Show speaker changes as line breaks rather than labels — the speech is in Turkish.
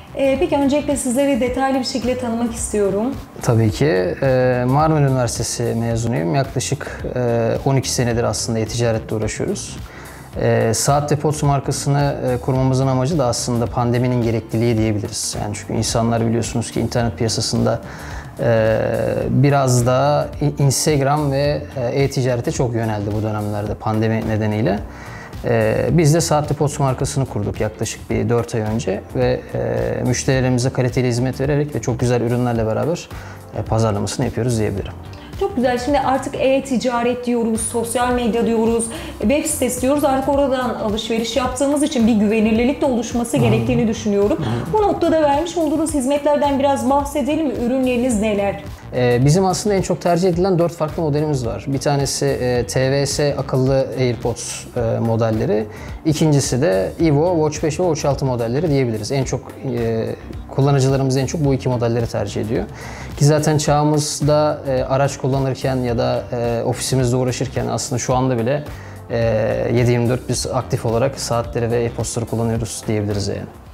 Peki öncelikle sizleri detaylı bir şekilde tanımak istiyorum.
Tabii ki. Marmara Üniversitesi mezunuyum. Yaklaşık 12 senedir aslında e-ticaretle uğraşıyoruz. Saat ve POS markasını kurmamızın amacı da aslında pandeminin gerekliliği diyebiliriz. Yani çünkü insanlar biliyorsunuz ki internet piyasasında biraz da Instagram ve e-ticarete çok yöneldi bu dönemlerde pandemi nedeniyle. Biz de Saat ve POS markasını kurduk yaklaşık bir 4 ay önce ve müşterilerimize kaliteli hizmet vererek ve çok güzel ürünlerle beraber pazarlamasını yapıyoruz diyebilirim.
Çok güzel. Şimdi artık e-ticaret diyoruz, sosyal medya diyoruz, web sitesi diyoruz. Artık oradan alışveriş yaptığımız için bir güvenilirlik de oluşması gerektiğini düşünüyorum. Bu noktada vermiş olduğunuz hizmetlerden biraz bahsedelim mi? Ürünleriniz neler?
Bizim aslında en çok tercih edilen 4 farklı modelimiz var. Bir tanesi TVS akıllı AirPods modelleri. İkincisi de Evo, Watch 5 ve Watch 6 modelleri diyebiliriz. En çok kullanıcılarımız en çok bu iki modelleri tercih ediyor. Ki zaten çağımızda araç kullanırken ya da ofisimizde uğraşırken aslında şu anda bile 7/24 biz aktif olarak saatleri ve e-postları kullanıyoruz diyebiliriz yani.